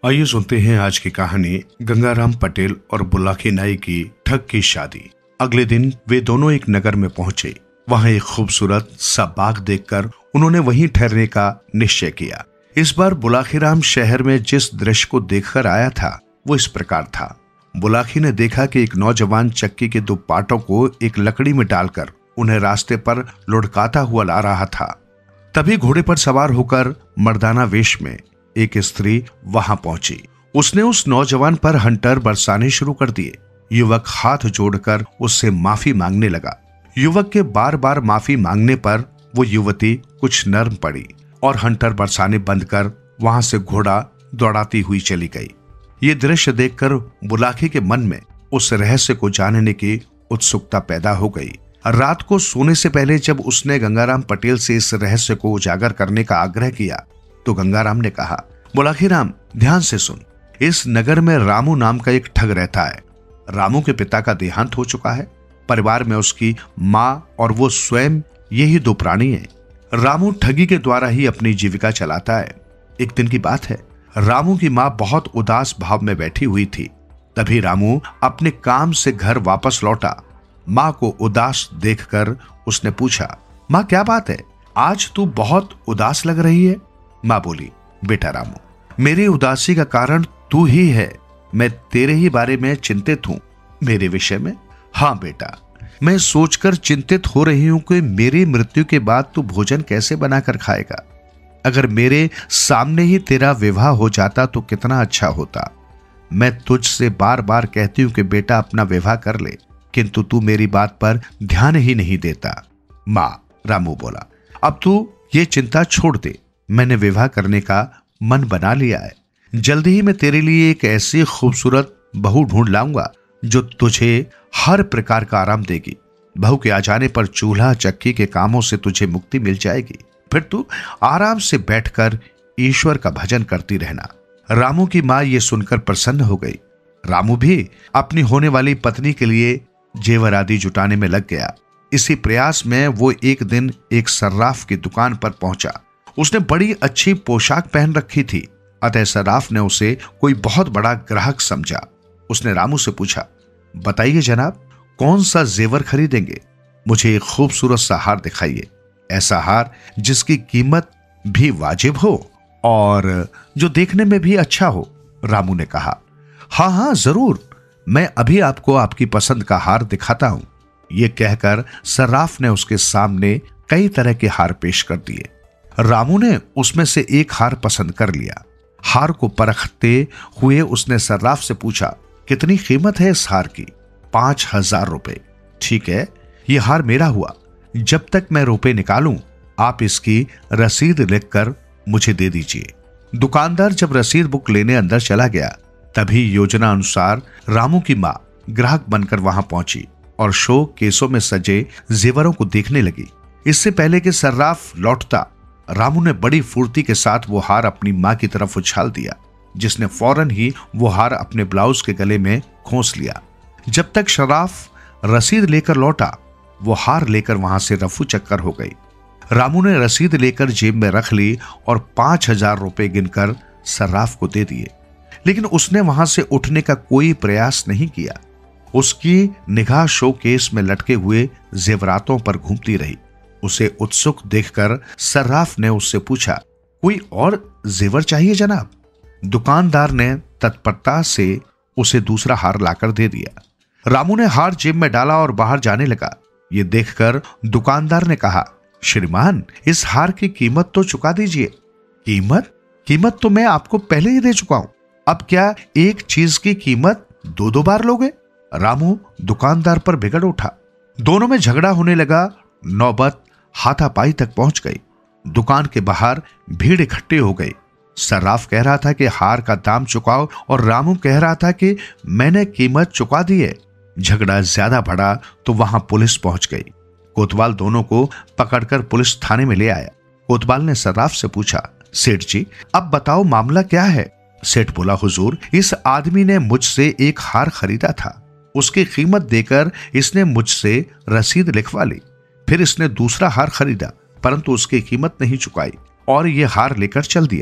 आइए सुनते हैं आज की कहानी गंगाराम पटेल और बुलाकी नाई की ठग की शादी। अगले दिन वे दोनों एक नगर में पहुंचे। वहां एक खूबसूरत सा बाग देखकर उन्होंने वहीं ठहरने का निश्चय किया। इस बार बुलाकीराम शहर में जिस दृश्य को देखकर आया था वो इस प्रकार था। बुलाकी ने देखा कि एक नौजवान चक्की के दो पाटों को एक लकड़ी में डालकर उन्हें रास्ते पर लुढ़काता हुआ ला रहा था। तभी घोड़े पर सवार होकर मर्दाना वेश में एक स्त्री वहां पहुंची। उसने उस नौजवान पर हंटर बरसाने शुरू कर दिए। युवक हाथ जोड़कर उससे माफी मांगने लगा। युवक के बार बार माफी मांगने पर वो युवती कुछ नर्म पड़ी और हंटर बरसाने बंद कर वहां से घोड़ा दौड़ाती हुई चली गई। ये दृश्य देखकर बुलाकी के मन में उस रहस्य को जानने की उत्सुकता पैदा हो गई। रात को सोने से पहले जब उसने गंगाराम पटेल से इस रहस्य को उजागर करने का आग्रह किया तो गंगाराम ने कहा, बुलाकीराम ध्यान से सुन, इस नगर में रामू नाम का एक ठग रहता है। रामू के पिता का देहांत हो चुका है। परिवार में उसकी माँ और वो स्वयं यही दो प्राणी हैं। रामू ठगी के द्वारा ही अपनी जीविका चलाता है। एक दिन की बात है, रामू की माँ बहुत उदास भाव में बैठी हुई थी। तभी रामू अपने काम से घर वापस लौटा। माँ को उदास देखकर उसने पूछा, माँ क्या बात है, आज तू बहुत उदास लग रही है। माँ बोली, बेटा रामू, मेरी उदासी का कारण तू ही है। मैं तेरे ही बारे में चिंतित हूं। मेरे विषय में? हाँ बेटा, मैं सोचकर चिंतित हो रही हूं कि मेरी मृत्यु के बाद तू भोजन कैसे बनाकर खाएगा। अगर मेरे सामने ही तेरा विवाह हो जाता तो कितना अच्छा होता। मैं तुझसे बार बार कहती हूं कि बेटा अपना विवाह कर ले, किंतु तू मेरी बात पर ध्यान ही नहीं देता। माँ, रामू बोला, अब तू ये चिंता छोड़ दे। मैंने विवाह करने का मन बना लिया है। जल्दी ही मैं तेरे लिए एक ऐसी खूबसूरत बहू ढूंढ लाऊंगा जो तुझे हर प्रकार का आराम देगी। बहू के आ जाने पर चूल्हा चक्की के कामों से तुझे मुक्ति मिल जाएगी। फिर तू आराम से बैठकर ईश्वर का भजन करती रहना। रामू की माँ ये सुनकर प्रसन्न हो गई। रामू भी अपनी होने वाली पत्नी के लिए जेवर आदि जुटाने में लग गया। इसी प्रयास में वो एक दिन एक सर्राफ की दुकान पर पहुंचा। उसने बड़ी अच्छी पोशाक पहन रखी थी, अतः सर्राफ ने उसे कोई बहुत बड़ा ग्राहक समझा। उसने रामू से पूछा, बताइए जनाब, कौन सा जेवर खरीदेंगे? मुझे एक खूबसूरत सा हार दिखाइए, ऐसा हार जिसकी कीमत भी वाजिब हो और जो देखने में भी अच्छा हो। रामू ने कहा, हाँ हाँ जरूर, मैं अभी आपको आपकी पसंद का हार दिखाता हूं। यह कहकर सर्राफ ने उसके सामने कई तरह के हार पेश कर दिए। रामू ने उसमें से एक हार पसंद कर लिया। हार को परखते हुए उसने सर्राफ से पूछा, कितनी कीमत है इस हार की? 5,000 रुपए। ठीक है, यह हार मेरा हुआ। जब तक मैं रुपए निकालूं आप इसकी रसीद लिखकर मुझे दे दीजिए। दुकानदार जब रसीद बुक लेने अंदर चला गया तभी योजना अनुसार रामू की माँ ग्राहक बनकर वहां पहुंची और शो केसों में सजे जेवरों को देखने लगी। इससे पहले कि सर्राफ लौटता, रामू ने बड़ी फुर्ती के साथ वो हार अपनी माँ की तरफ उछाल दिया, जिसने फौरन ही वो हार अपने ब्लाउज के गले में खोस लिया। जब तक सर्राफ रसीद लेकर लौटा वो हार लेकर वहां से रफू चक्कर हो गई। रामू ने रसीद लेकर जेब में रख ली और 5,000 रुपए गिनकर सर्राफ को दे दिए, लेकिन उसने वहां से उठने का कोई प्रयास नहीं किया। उसकी निगाह शोकेस में लटके हुए जेवरातों पर घूमती रही। उसे उत्सुक देखकर सर्राफ ने उससे पूछा, कोई और जेवर चाहिए जनाब? दुकानदार ने तत्परता से उसे दूसरा हार लाकर दे दिया। रामू ने हार जेब में डाला और बाहर जाने लगा। ये देखकर दुकानदार ने कहा, श्रीमान, इस हार की कीमत तो चुका दीजिए। कीमत तो मैं आपको पहले ही दे चुका हूं। अब क्या एक चीज की कीमत दो बार लोगे? रामू दुकानदार पर बिगड़ उठा। दोनों में झगड़ा होने लगा। नौबत हाथापाई तक पहुंच गई। दुकान के बाहर भीड़ इकट्ठी हो गई। सर्राफ कह रहा था कि हार का दाम चुकाओ और रामू कह रहा था कि मैंने कीमत चुका दी है। झगड़ा ज्यादा बढ़ा तो वहां पुलिस पहुंच गई। कोतवाल दोनों को पकड़कर पुलिस थाने में ले आया। कोतवाल ने सर्राफ से पूछा, सेठ जी अब बताओ मामला क्या है? सेठ बोला, हुजूर, इस आदमी ने मुझसे एक हार खरीदा था। उसकी कीमत देकर इसने मुझसे रसीद लिखवा ली। फिर इसने दूसरा हार खरीदा परंतु उसकी कीमत नहीं चुकाई और यह हार लेकर चल दिया।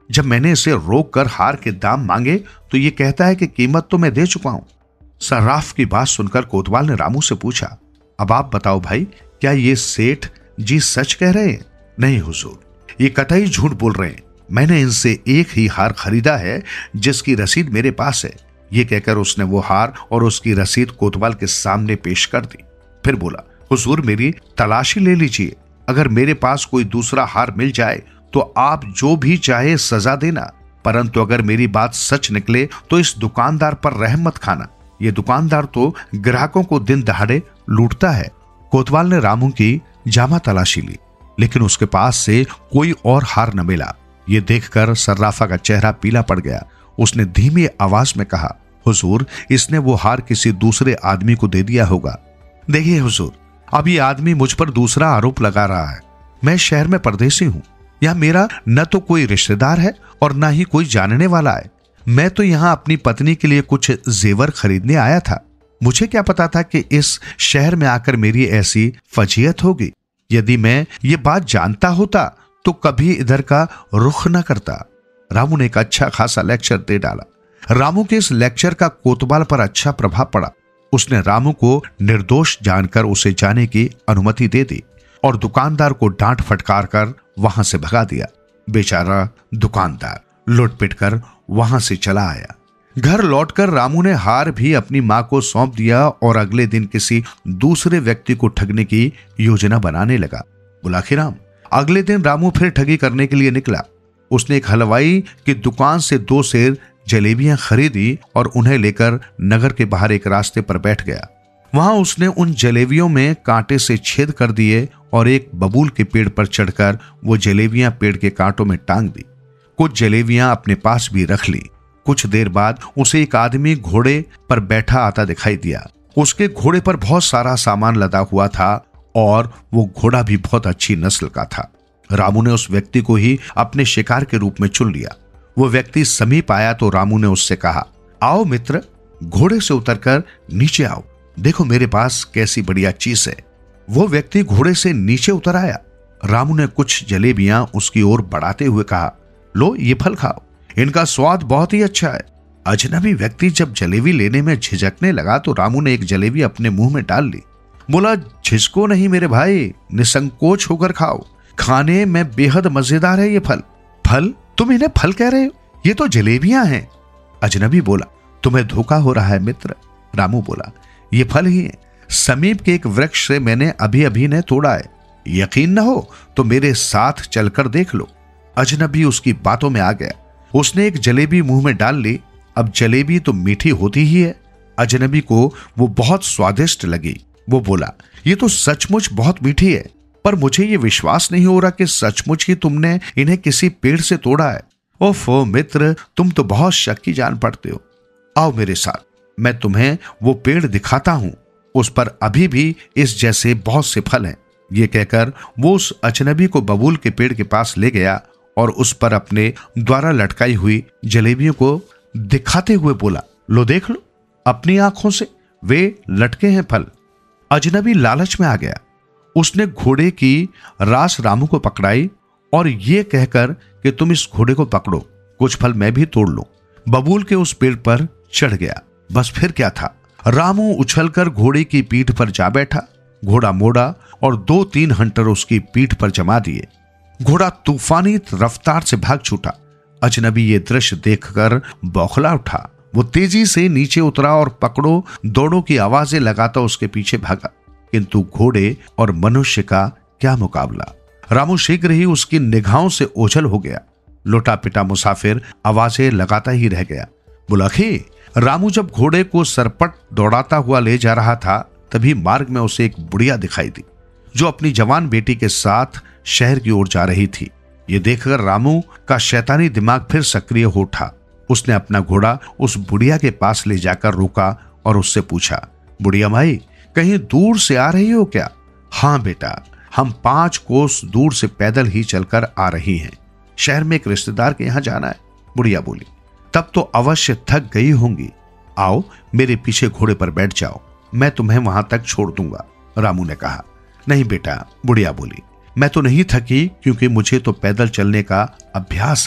जब मैंने इसे रोक कर हार के दाम मांगे तो ये कहता है कि कीमत तो मैं दे चुका हूं। सर्राफ की बात सुनकर कोतवाल ने रामू से पूछा, अब आप बताओ भाई, क्या ये सेठ जी सच कह रहे हैं? नहीं हुजूर, ये कतई झूठ बोल रहे हैं। मैंने इनसे एक ही हार खरीदा है जिसकी रसीद मेरे पास है। ये कहकर उसने वो हार और उसकी रसीद कोतवाल के सामने पेश कर दी। फिर बोला, हुजूर मेरी तलाशी ले लीजिए, अगर मेरे पास कोई दूसरा हार मिल जाए तो आप जो भी चाहे सजा देना, परंतु अगर मेरी बात सच निकले तो इस दुकानदार पर रहम मत खाना। ये दुकानदार तो ग्राहकों को दिन दहाड़े लूटता है। कोतवाल ने रामू की जामा तलाशी ली, लेकिन उसके पास से कोई और हार न मिला। ये देखकर सर्राफा का चेहरा पीला पड़ गया। उसने धीमी आवाज में कहा, हुजूर, इसने वो हार किसी दूसरे आदमी को दे दिया होगा। देखिए हुजूर, अब ये आदमी मुझ पर दूसरा आरोप लगा रहा है। मैं शहर में परदेसी हूं, यहाँ मेरा न तो कोई रिश्तेदार है और न ही कोई जानने वाला है। मैं तो यहाँ अपनी पत्नी के लिए कुछ जेवर खरीदने आया था। मुझे क्या पता था कि इस शहर में आकर मेरी ऐसी फजीयत होगी। यदि मैं ये बात जानता होता तो कभी इधर का रुख न करता। रामू ने एक अच्छा खासा लेक्चर दे डाला। रामू के इस लेक्चर का कोतवाल पर अच्छा प्रभाव पड़ा। उसने रामू को निर्दोष जानकर उसे जाने की अनुमति दे दी और दुकानदार को डांट फटकार कर वहां से भगा दिया। बेचारा दुकानदार लुट-पिट कर वहां से चला आया। घर लौटकर रामू ने हार भी अपनी मां को सौंप दिया और अगले दिन किसी दूसरे व्यक्ति को ठगने की योजना बनाने लगा। बुलाखीराम, अगले दिन रामू फिर ठगी करने के लिए निकला। उसने एक हलवाई की दुकान से 2 सेर जलेबियां खरीदी और उन्हें लेकर नगर के बाहर एक रास्ते पर बैठ गया। वहां उसने उन जलेबियों में कांटे से छेद कर दिए और एक बबूल के पेड़ पर चढ़कर वो जलेबियां पेड़ के कांटों में टांग दी। कुछ जलेबियां अपने पास भी रख ली। कुछ देर बाद उसे एक आदमी घोड़े पर बैठा आता दिखाई दिया। उसके घोड़े पर बहुत सारा सामान लदा हुआ था और वो घोड़ा भी बहुत अच्छी नस्ल का था। रामू ने उस व्यक्ति को ही अपने शिकार के रूप में चुन लिया। वो व्यक्ति समीप आया तो रामू ने उससे कहा, आओ मित्र, घोड़े से उतरकर नीचे आओ, देखो मेरे पास कैसी बढ़िया चीज है। वो व्यक्ति घोड़े से नीचे उतर आया। रामू ने कुछ जलेबियां उसकी ओर बढ़ाते हुए कहा, लो ये फल खाओ, इनका स्वाद बहुत ही अच्छा है। अजनबी व्यक्ति जब जलेबी लेने में झिझकने लगा तो रामू ने एक जलेबी अपने मुंह में डाल ली। बोला, झिझको नहीं मेरे भाई, निसंकोच होकर खाओ, खाने में बेहद मजेदार है ये फल। फल? तुम इन्हें फल कह रहे हो? ये तो जलेबियां हैं। अजनबी बोला, तुम्हें धोखा हो रहा है मित्र। रामू बोला, ये फल ही है, समीप के एक वृक्ष से मैंने अभी अभी ने तोड़ा है। यकीन न हो तो मेरे साथ चलकर देख लो। अजनबी उसकी बातों में आ गया। उसने एक जलेबी मुंह में डाल ली। अब जलेबी तो मीठी होती ही है। अजनबी को वो बहुत स्वादिष्ट लगी। वो बोला, ये तो सचमुच बहुत मीठी है, पर मुझे ये विश्वास नहीं हो रहा कि सचमुच ही तुमने इन्हें किसी पेड़ से तोड़ा है। ओफो मित्र, तुम तो बहुत शक्की जान पड़ते हो। आओ मेरे साथ, मैं तुम्हें वो पेड़ दिखाता हूं, उस पर अभी भी इस जैसे बहुत से फल हैं। ये कहकर वो उस अजनबी को बबूल के पेड़ के पास ले गया और उस पर अपने द्वारा लटकाई हुई जलेबियों को दिखाते हुए बोला, लो देख लो अपनी आंखों से, वे लटके हैं फल। अजनबी लालच में आ गया। उसने घोड़े की रास रामू को पकड़ाई और ये कहकर कि तुम इस घोड़े को पकड़ो, कुछ फल मैं भी तोड़ लूं, बबूल के उस पेड़ पर चढ़ गया। बस फिर क्या था, रामू उछलकर घोड़े की पीठ पर जा बैठा। घोड़ा मोड़ा और 2-3 हंटर उसकी पीठ पर जमा दिए। घोड़ा तूफानी रफ्तार से भाग छूटा। अजनबी ये दृश्य देखकर बौखला उठा। वो तेजी से नीचे उतरा और पकड़ो दौड़ों की आवाजें लगाता उसके पीछे भागा, किंतु घोड़े और मनुष्य का क्या मुकाबला। रामू शीघ्र ही उसकी निगाहों से ओझल हो गया। लोटा पिटा मुसाफिर आवाजें लगाता ही रह गया। बुलाखी, रामू जब घोड़े को सरपट दौड़ाता हुआ ले जा रहा था तभी मार्ग में उसे एक बुढ़िया दिखाई दी जो अपनी जवान बेटी के साथ शहर की ओर जा रही थी। ये देखकर रामू का शैतानी दिमाग फिर सक्रिय हो उठा। उसने अपना घोड़ा उस बुढ़िया के पास ले जाकर रोका और उससे पूछा, बुढ़िया माई, कहीं दूर से आ रही हो क्या? हाँ बेटा, हम 5 कोस दूर से पैदल ही चलकर आ रही हैं। शहर में एक रिश्तेदार के यहां जाना है। बुढ़िया बोली, तब तो अवश्य थक गई होंगी। आओ मेरे पीछे घोड़े पर बैठ जाओ, मैं तुम्हें वहां तक छोड़ दूंगा। रामू ने कहा, नहीं बेटा, बुढ़िया बोली, मैं तो नहीं थकी क्योंकि मुझे तो पैदल चलने का अभ्यास है।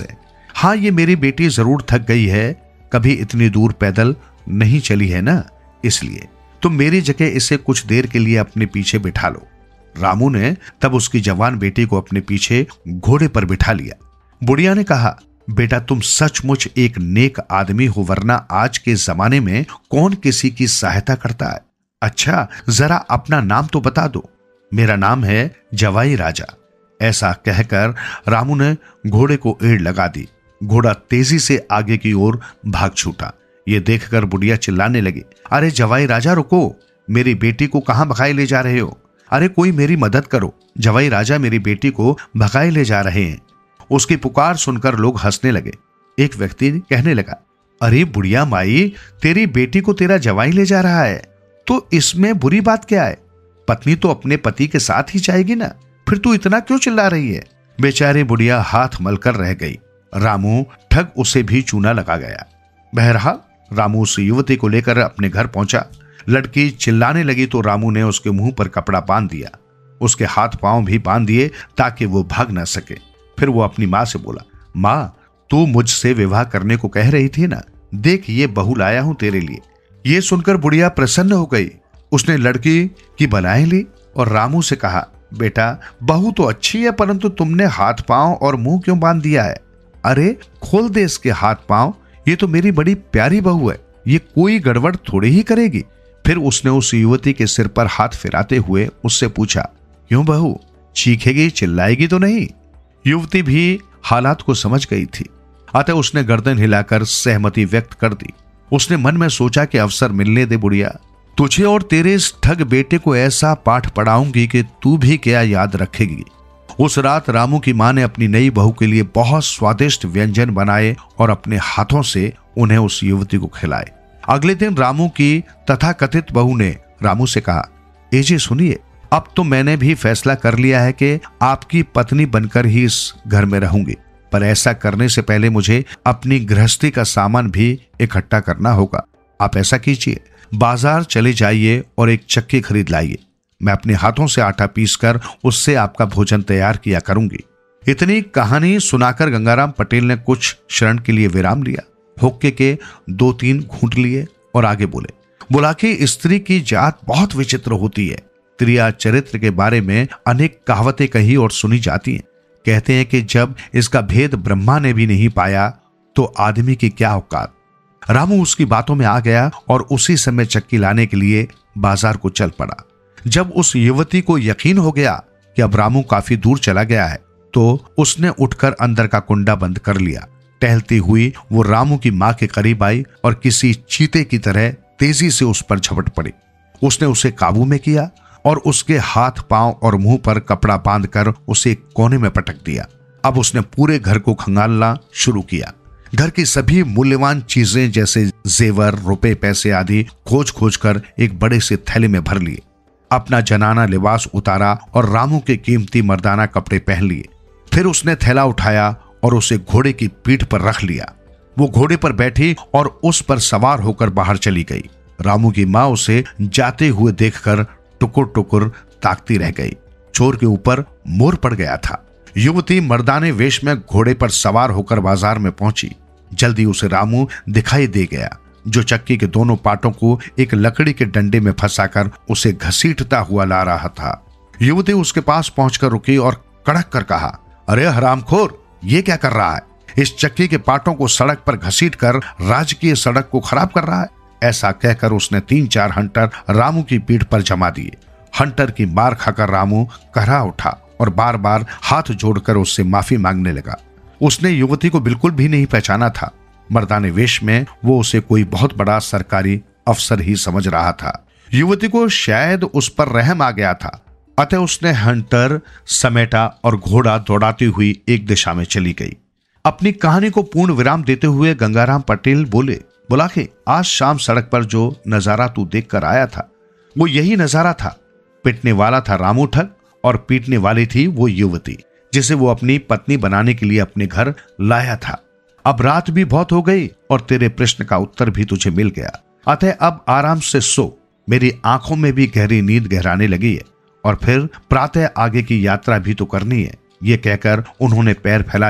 हाँ, ये मेरी बेटी जरूर थक गई है, कभी इतनी दूर पैदल नहीं चली है ना, इसलिए तुम मेरी जगह इसे कुछ देर के लिए अपने पीछे बिठा लो। रामू ने तब उसकी जवान बेटी को अपने पीछे घोड़े पर बिठा लिया। बुढ़िया ने कहा, बेटा तुम सचमुच एक नेक आदमी हो, वरना आज के जमाने में कौन किसी की सहायता करता है। अच्छा, जरा अपना नाम तो बता दो। मेरा नाम है जवाई राजा। ऐसा कहकर रामू ने घोड़े को एड़ लगा दी। घोड़ा तेजी से आगे की ओर भाग छूटा। ये देखकर बुढ़िया चिल्लाने लगी, अरे जवाई राजा रुको, मेरी बेटी को कहां भगाए ले जा रहे हो? अरे कोई मेरी मदद करो, जवाई राजा मेरी बेटी को भगाए ले जा रहे हैं। उसकी पुकार सुनकर लोग हंसने लगे। एक व्यक्ति कहने लगा, अरे बुढ़िया माई, तेरी बेटी को तेरा जवाई ले जा रहा है तो इसमें बुरी बात क्या है? पत्नी तो अपने पति के साथ ही जाएगी ना, फिर तू इतना क्यों चिल्ला रही है? बेचारी बुढ़िया हाथ मलकर रह गई। रामू ठग उसे भी चूना लगा गया। बहरहाल रामू उस युवती को लेकर अपने घर पहुंचा। लड़की चिल्लाने लगी तो रामू ने उसके मुंह पर कपड़ा बांध दिया, उसके हाथ पांव भी बांध दिए ताकि वो भाग ना सके। फिर वो अपनी मां से बोला, मां, तू मुझसे विवाह करने को कह रही थी ना, देख ये बहू लाया हूं तेरे लिए। ये सुनकर बुढ़िया प्रसन्न हो गई। उसने लड़की की बलाएं ली और रामू से कहा, बेटा बहू तो अच्छी है, परंतु तुमने हाथ पांव और मुंह क्यों बांध दिया है? अरे खोल दे इसके हाथ पांव, ये तो मेरी बड़ी प्यारी बहू है, ये कोई गड़बड़ थोड़ी ही करेगी। फिर उसने उस युवती के सिर पर हाथ फिराते हुए उससे पूछा, क्यों बहू, चीखेगी चिल्लाएगी तो नहीं? युवती भी हालात को समझ गई थी, अतः उसने गर्दन हिलाकर सहमति व्यक्त कर दी। उसने मन में सोचा कि अवसर मिलने दे बुढ़िया, तुझे और तेरे इस ठग बेटे को ऐसा पाठ पढ़ाऊंगी कि तू भी क्या याद रखेगी। उस रात रामू की मां ने अपनी नई बहू के लिए बहुत स्वादिष्ट व्यंजन बनाए और अपने हाथों से उन्हें उस युवती को खिलाए। अगले दिन रामू की तथाकथित बहू ने रामू से कहा, ए जी सुनिए, अब तो मैंने भी फैसला कर लिया है कि आपकी पत्नी बनकर ही इस घर में रहूंगी, पर ऐसा करने से पहले मुझे अपनी गृहस्थी का सामान भी इकट्ठा करना होगा। आप ऐसा कीजिए, बाजार चले जाइए और एक चक्की खरीद लाइए। मैं अपने हाथों से आटा पीसकर उससे आपका भोजन तैयार किया करूंगी। इतनी कहानी सुनाकर गंगाराम पटेल ने कुछ क्षण के लिए विराम लिया, हुक्के के 2-3 घूंट लिए और आगे बोले, बुलाकी स्त्री की जात बहुत विचित्र होती है। स्त्रिया चरित्र के बारे में अनेक कहावतें कही और सुनी जाती हैं। कहते हैं कि जब इसका भेद ब्रह्मा ने भी नहीं पाया तो आदमी की क्या औकात। रामू उसकी बातों में आ गया और उसी समय चक्की लाने के लिए बाजार को चल पड़ा। जब उस युवती को यकीन हो गया कि अब रामू काफी दूर चला गया है तो उसने उठकर अंदर का कुंडा बंद कर लिया। टहलती हुई वो रामू की मां के करीब आई और किसी चीते की तरह तेजी से उस पर झपट पड़ी। उसने उसे काबू में किया और उसके हाथ पांव और मुंह पर कपड़ा बांधकर उसे कोने में पटक दिया। अब उसने पूरे घर को खंगालना शुरू किया। घर की सभी मूल्यवान चीजें जैसे जेवर, रुपए, पैसे आदि खोज खोज कर एक बड़े से थैले में भर लिए। अपना जनाना लिबास उतारा और रामू के कीमती मर्दाना कपड़े पहन लिए। फिर उसने थैला उठाया और उसे घोड़े की पीठ पर रख लिया। वो घोड़े पर बैठी और उस पर सवार होकर बाहर चली गई। रामू की मां उसे जाते हुए देखकर टुकुर टुकुर ताकती रह गई। चोर के ऊपर मोर पड़ गया था। युवती मर्दाने वेश में घोड़े पर सवार होकर बाजार में पहुंची। जल्दी उसे रामू दिखाई दे गया, जो चक्की के दोनों पाटों को एक लकड़ी के डंडे में फंसाकर उसे घसीटता हुआ ला रहा था। युवती उसके पास पहुंचकर रुकी और कड़क कर कहा, अरे हरामखोर, ये क्या कर रहा है? इस चक्की के पाटों को सड़क पर घसीटकर राजकीय सड़क को खराब कर रहा है। ऐसा कहकर उसने 3-4 हंटर रामू की पीठ पर जमा दिए। हंटर की मार खाकर रामू कहरा उठा और बार बार हाथ जोड़कर उससे माफी मांगने लगा। उसने युवती को बिल्कुल भी नहीं पहचाना था। मर्दाने वेश में वो उसे कोई बहुत बड़ा सरकारी अफसर ही समझ रहा था। युवती को शायद उस पर रहम आ गया था, अतः उसने हंटर समेटा और घोड़ा दौड़ाती हुई एक दिशा में चली गई। अपनी कहानी को पूर्ण विराम देते हुए गंगाराम पटेल बोले, बुलाके, आज शाम सड़क पर जो नजारा तू देखकर आया था वो यही नजारा था। पिटने वाला था रामू ठग और पीटने वाली थी वो युवती जिसे वो अपनी पत्नी बनाने के लिए अपने घर लाया था। अब रात भी बहुत हो गई और तेरे प्रश्न का उत्तर भी तुझे मिल गया, अतः अब आराम से सो। मेरी आंखों में भी गहरी नींद गहराने लगी है और फिर प्रातः आगे की यात्रा भी तो करनी है। ये कहकर उन्होंने पैर फैला लिए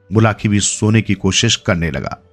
बुलाकी भी सोने की कोशिश करने लगा।